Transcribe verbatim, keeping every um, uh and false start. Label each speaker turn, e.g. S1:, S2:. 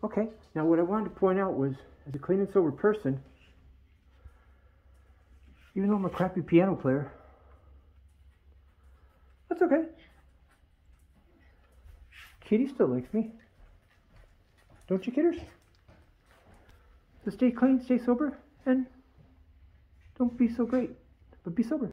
S1: Okay, now what I wanted to point out was, as a clean and sober person, even though I'm a crappy piano player, that's okay. Kitty still likes me. Don't you, kidders? So stay clean, stay sober, and don't be so great, but be sober.